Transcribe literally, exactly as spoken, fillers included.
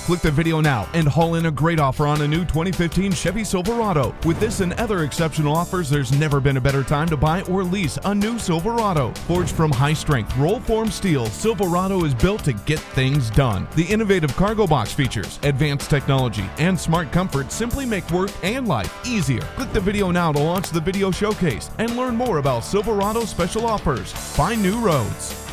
Click the video now and haul in a great offer on a new twenty fifteen Chevy Silverado. With this and other exceptional offers, there's never been a better time to buy or lease a new Silverado. Forged from high-strength, roll-form steel, Silverado is built to get things done. The innovative cargo box features, advanced technology, and smart comfort simply make work and life easier. Click the video now to launch the video showcase and learn more about Silverado special offers. Find new roads.